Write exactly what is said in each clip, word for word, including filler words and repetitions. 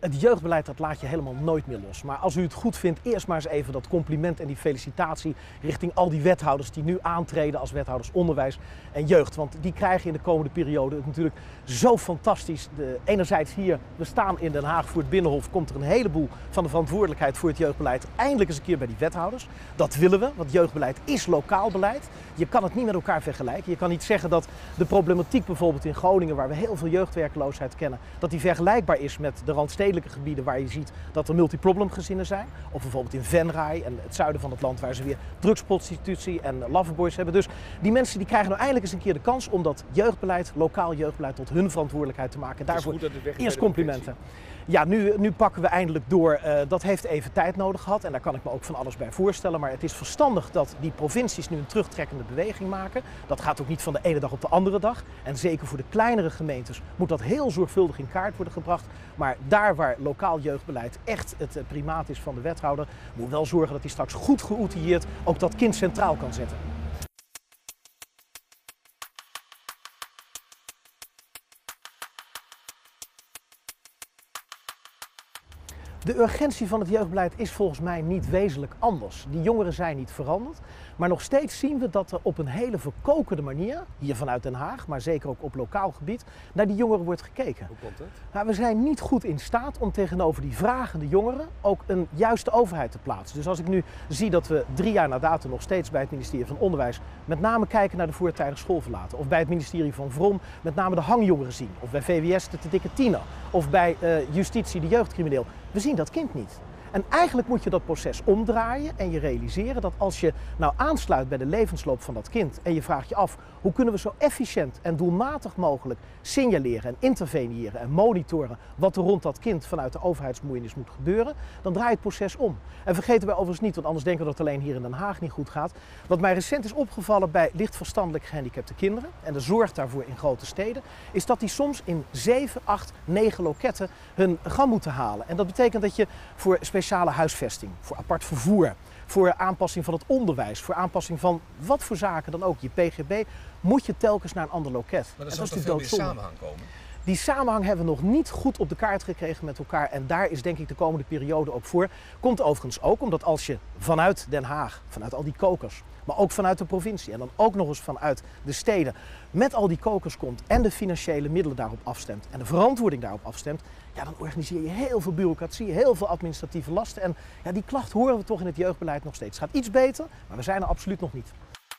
Het jeugdbeleid dat laat je helemaal nooit meer los. Maar als u het goed vindt, eerst maar eens even dat compliment en die felicitatie richting al die wethouders die nu aantreden als wethouders onderwijs en jeugd. Want die krijgen in de komende periode het natuurlijk zo fantastisch. De, enerzijds hier, we staan in Den Haag voor het Binnenhof, komt er een heleboel van de verantwoordelijkheid voor het jeugdbeleid eindelijk eens een keer bij die wethouders. Dat willen we, want jeugdbeleid is lokaal beleid. Je kan het niet met elkaar vergelijken. Je kan niet zeggen dat de problematiek bijvoorbeeld in Groningen, waar we heel veel jeugdwerkloosheid kennen, dat die vergelijkbaar is met de randstedelijke gebieden waar je ziet dat er multiproblemgezinnen zijn. Of bijvoorbeeld in Venray en het zuiden van het land waar ze weer drugsprostitutie en loverboys hebben. Dus die mensen die krijgen nou eindelijk eens een keer de kans om dat jeugdbeleid, lokaal jeugdbeleid, tot hun verantwoordelijkheid te maken. Daarvoor eerst complimenten. Ja, nu, nu pakken we eindelijk door. Uh, dat heeft even tijd nodig gehad en daar kan ik me ook van alles bij voorstellen. Maar het is verstandig dat die provincies nu een terugtrekkende beweging maken. Dat gaat ook niet van de ene dag op de andere dag. En zeker voor de kleinere gemeentes moet dat heel zorgvuldig in kaart worden gebracht. Maar daar waar lokaal jeugdbeleid echt het primaat is van de wethouder, moet wel zorgen dat hij straks goed geoutilleerd ook dat kind centraal kan zetten. De urgentie van het jeugdbeleid is volgens mij niet wezenlijk anders. Die jongeren zijn niet veranderd, maar nog steeds zien we dat er op een hele verkokerde manier, hier vanuit Den Haag, maar zeker ook op lokaal gebied, naar die jongeren wordt gekeken. Hoe komt dat? Nou, we zijn niet goed in staat om tegenover die vragende jongeren ook een juiste overheid te plaatsen. Dus als ik nu zie dat we drie jaar na datum nog steeds bij het ministerie van Onderwijs met name kijken naar de voortijdig schoolverlaten, of bij het ministerie van Vrom met name de hangjongeren zien, of bij V W S de te dikke tiener, of bij uh, Justitie de jeugdcrimineel. We zien dat kind niet. En eigenlijk moet je dat proces omdraaien en je realiseren dat als je nou aansluit bij de levensloop van dat kind en je vraagt je af hoe kunnen we zo efficiënt en doelmatig mogelijk signaleren en interveneren en monitoren wat er rond dat kind vanuit de overheidsbemoeienis moet gebeuren, dan draai je het proces om. En vergeten wij overigens niet, want anders denken we dat het alleen hier in Den Haag niet goed gaat, wat mij recent is opgevallen bij licht verstandelijk gehandicapte kinderen en de zorg daarvoor in grote steden, is dat die soms in zeven, acht, negen loketten hun gang moeten halen. En dat betekent dat je voor speciale huisvesting, voor apart vervoer, voor aanpassing van het onderwijs, voor aanpassing van wat voor zaken dan ook, je P G B, moet je telkens naar een ander loket. Maar er zou toch veel meer samenhang komen? Die samenhang hebben we nog niet goed op de kaart gekregen met elkaar en daar is denk ik de komende periode ook voor. Komt overigens ook omdat als je vanuit Den Haag, vanuit al die kokers, maar ook vanuit de provincie en dan ook nog eens vanuit de steden met al die kokers komt en de financiële middelen daarop afstemt en de verantwoording daarop afstemt, ja, dan organiseer je heel veel bureaucratie, heel veel administratieve lasten en ja, die klacht horen we toch in het jeugdbeleid nog steeds. Het gaat iets beter, maar we zijn er absoluut nog niet.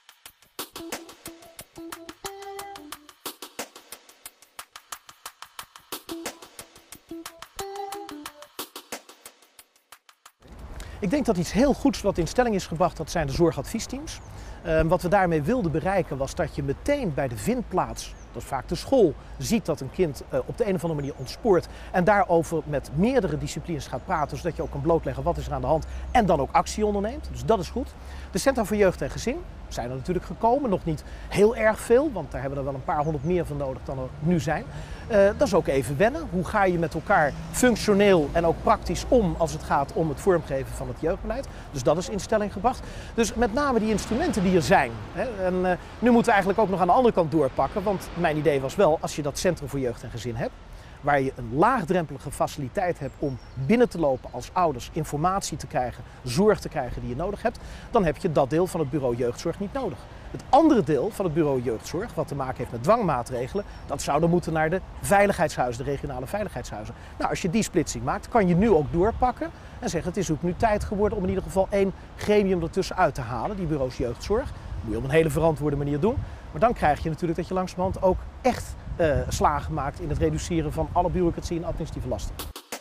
Ik denk dat iets heel goeds wat in stelling is gebracht, dat zijn de zorgadviesteams. Uh, wat we daarmee wilden bereiken was dat je meteen bij de vindplaats, dat is vaak de school, ziet dat een kind uh, op de een of andere manier ontspoort en daarover met meerdere disciplines gaat praten, zodat je ook kan blootleggen wat is er aan de hand en dan ook actie onderneemt. Dus dat is goed. De Centra voor Jeugd en Gezin zijn er natuurlijk gekomen, nog niet heel erg veel, want daar hebben we er wel een paar honderd meer van nodig dan er nu zijn. Uh, dat is ook even wennen. Hoe ga je met elkaar functioneel en ook praktisch om als het gaat om het vormgeven van het jeugdbeleid. Dus dat is in stelling gebracht. Dus met name die instrumenten die er zijn. Hè. En uh, nu moeten we eigenlijk ook nog aan de andere kant doorpakken, want mijn idee was wel, als je dat Centrum voor Jeugd en Gezin hebt, waar je een laagdrempelige faciliteit hebt om binnen te lopen als ouders, informatie te krijgen, zorg te krijgen die je nodig hebt, dan heb je dat deel van het bureau jeugdzorg niet nodig. Het andere deel van het bureau jeugdzorg, wat te maken heeft met dwangmaatregelen, dat zou dan moeten naar de veiligheidshuizen, de regionale veiligheidshuizen. Nou, als je die splitsing maakt, kan je nu ook doorpakken en zeggen het is ook nu tijd geworden om in ieder geval één gremium ertussen uit te halen, die bureaus jeugdzorg. Dat moet je op een hele verantwoorde manier doen. Maar dan krijg je natuurlijk dat je langzamerhand ook echt uh, slagen maakt in het reduceren van alle bureaucratie en administratieve lasten.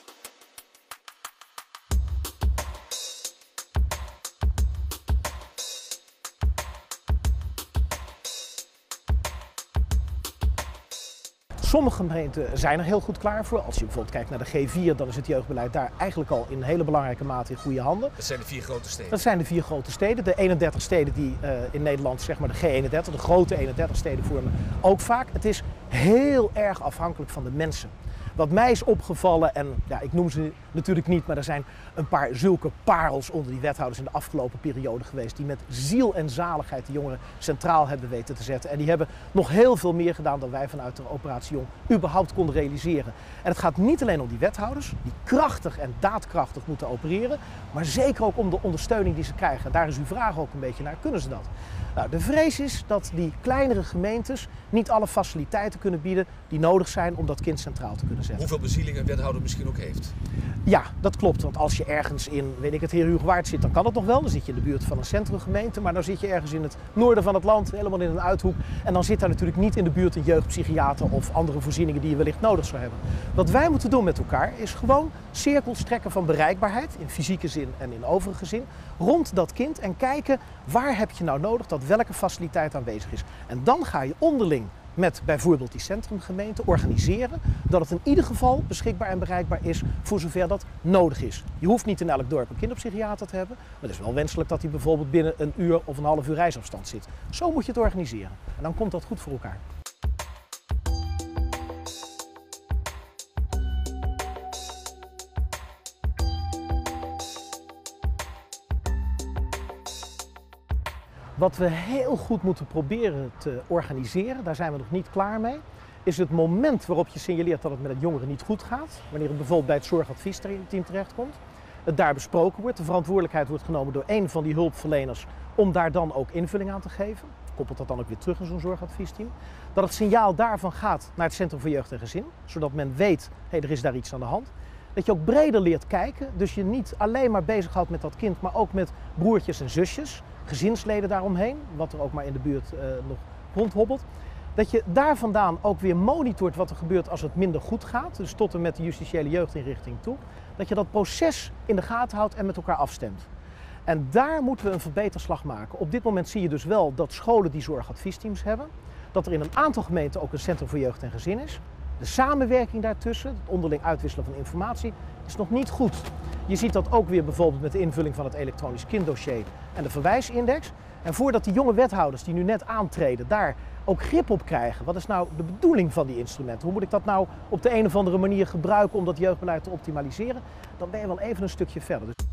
Sommige gemeenten zijn er heel goed klaar voor. Als je bijvoorbeeld kijkt naar de G vier, dan is het jeugdbeleid daar eigenlijk al in een hele belangrijke mate in goede handen. Dat zijn de vier grote steden? Dat zijn de vier grote steden. De eenendertig steden die uh, in Nederland, zeg maar de G eenendertig, de grote eenendertig steden vormen, ook vaak. Het is heel erg afhankelijk van de mensen. Wat mij is opgevallen, en ja, ik noem ze natuurlijk niet, maar er zijn een paar zulke parels onder die wethouders in de afgelopen periode geweest die met ziel en zaligheid de jongeren centraal hebben weten te zetten. En die hebben nog heel veel meer gedaan dan wij vanuit de Operatie Jong überhaupt konden realiseren. En het gaat niet alleen om die wethouders, die krachtig en daadkrachtig moeten opereren, maar zeker ook om de ondersteuning die ze krijgen. En daar is uw vraag ook een beetje naar, kunnen ze dat? Nou, de vrees is dat die kleinere gemeentes niet alle faciliteiten kunnen bieden die nodig zijn om dat kind centraal te kunnen zetten. Hoeveel bezieling een wethouder misschien ook heeft. Ja, dat klopt. Want als je ergens in, weet ik het, Heerhugowaard zit, dan kan het nog wel. Dan zit je in de buurt van een centrumgemeente. Maar dan zit je ergens in het noorden van het land, helemaal in een uithoek. En dan zit daar natuurlijk niet in de buurt een jeugdpsychiater of andere voorzieningen die je wellicht nodig zou hebben. Wat wij moeten doen met elkaar is gewoon cirkels trekken van bereikbaarheid, in fysieke zin en in overige zin, rond dat kind en kijken waar heb je nou nodig dat welke faciliteit aanwezig is. En dan ga je onderling met bijvoorbeeld die centrumgemeente organiseren dat het in ieder geval beschikbaar en bereikbaar is voor zover dat nodig is. Je hoeft niet in elk dorp een kinderpsychiater te hebben, maar het is wel wenselijk dat hij bijvoorbeeld binnen een uur of een half uur reisafstand zit. Zo moet je het organiseren en dan komt dat goed voor elkaar. Wat we heel goed moeten proberen te organiseren, daar zijn we nog niet klaar mee, is het moment waarop je signaleert dat het met het jongere niet goed gaat. Wanneer het bijvoorbeeld bij het zorgadviesteam terechtkomt. Het daar besproken wordt, de verantwoordelijkheid wordt genomen door een van die hulpverleners om daar dan ook invulling aan te geven. Koppelt dat dan ook weer terug in zo'n zorgadviesteam. Dat het signaal daarvan gaat naar het Centrum voor Jeugd en Gezin, zodat men weet, hé, er is daar iets aan de hand. Dat je ook breder leert kijken, dus je niet alleen maar bezighoudt met dat kind, maar ook met broertjes en zusjes, gezinsleden daaromheen, wat er ook maar in de buurt uh, nog rondhobbelt. Dat je daar vandaan ook weer monitort wat er gebeurt als het minder goed gaat, dus tot en met de justitiële jeugdinrichting toe. Dat je dat proces in de gaten houdt en met elkaar afstemt. En daar moeten we een verbeterslag maken. Op dit moment zie je dus wel dat scholen die zorgadviesteams hebben, dat er in een aantal gemeenten ook een Centrum voor Jeugd en Gezin is. De samenwerking daartussen, het onderling uitwisselen van informatie, is nog niet goed. Je ziet dat ook weer bijvoorbeeld met de invulling van het elektronisch kinddossier en de verwijsindex. En voordat die jonge wethouders die nu net aantreden daar ook grip op krijgen, wat is nou de bedoeling van die instrumenten? Hoe moet ik dat nou op de een of andere manier gebruiken om dat jeugdbeleid te optimaliseren? Dan ben je wel even een stukje verder. Dus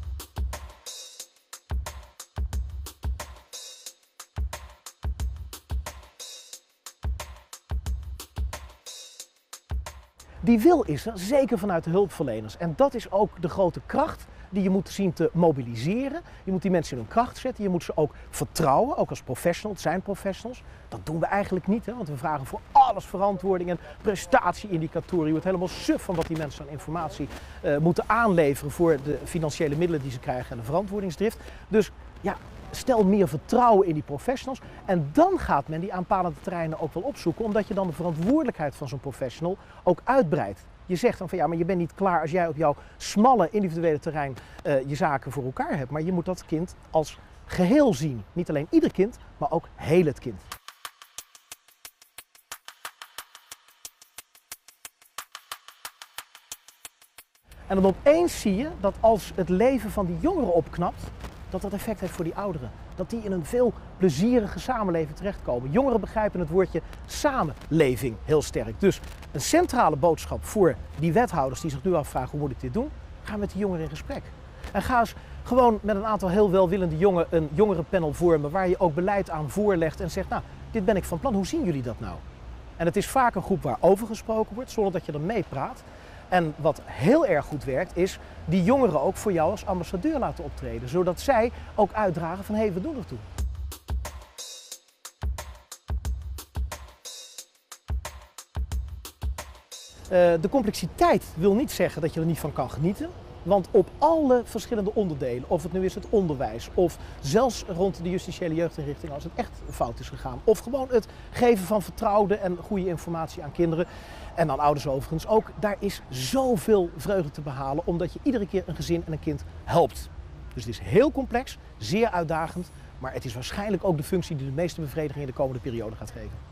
die wil is er, zeker vanuit de hulpverleners. En dat is ook de grote kracht die je moet zien te mobiliseren. Je moet die mensen in hun kracht zetten. Je moet ze ook vertrouwen, ook als professional. Het zijn professionals. Dat doen we eigenlijk niet, hè? Want we vragen voor alles verantwoording en prestatieindicatoren. Je wordt helemaal suf van wat die mensen aan informatie uh, moeten aanleveren voor de financiële middelen die ze krijgen en de verantwoordingsdrift. Dus ja, stel meer vertrouwen in die professionals en dan gaat men die aanpalende terreinen ook wel opzoeken, omdat je dan de verantwoordelijkheid van zo'n professional ook uitbreidt. Je zegt dan van ja, maar je bent niet klaar als jij op jouw smalle individuele terrein uh, je zaken voor elkaar hebt, maar je moet dat kind als geheel zien. Niet alleen ieder kind, maar ook heel het kind. En dan opeens zie je dat als het leven van die jongeren opknapt, dat dat effect heeft voor die ouderen. Dat die in een veel plezierige samenleving terechtkomen. Jongeren begrijpen het woordje samenleving heel sterk. Dus een centrale boodschap voor die wethouders die zich nu afvragen hoe moet ik dit doen? Ga met die jongeren in gesprek. En ga eens gewoon met een aantal heel welwillende jongen een jongerenpanel vormen waar je ook beleid aan voorlegt en zegt, nou, dit ben ik van plan, hoe zien jullie dat nou? En het is vaak een groep waar over gesproken wordt, zonder dat je er mee praat. En wat heel erg goed werkt, is die jongeren ook voor jou als ambassadeur laten optreden. Zodat zij ook uitdragen van, hé, hey, we doen ertoe. Uh, de complexiteit wil niet zeggen dat je er niet van kan genieten. Want op alle verschillende onderdelen, of het nu is het onderwijs, of zelfs rond de justitiële jeugdinrichting als het echt fout is gegaan. Of gewoon het geven van vertrouwde en goede informatie aan kinderen. En aan ouders overigens ook. Daar is zoveel vreugde te behalen, omdat je iedere keer een gezin en een kind helpt. Dus het is heel complex, zeer uitdagend. Maar het is waarschijnlijk ook de functie die de meeste bevrediging in de komende periode gaat geven.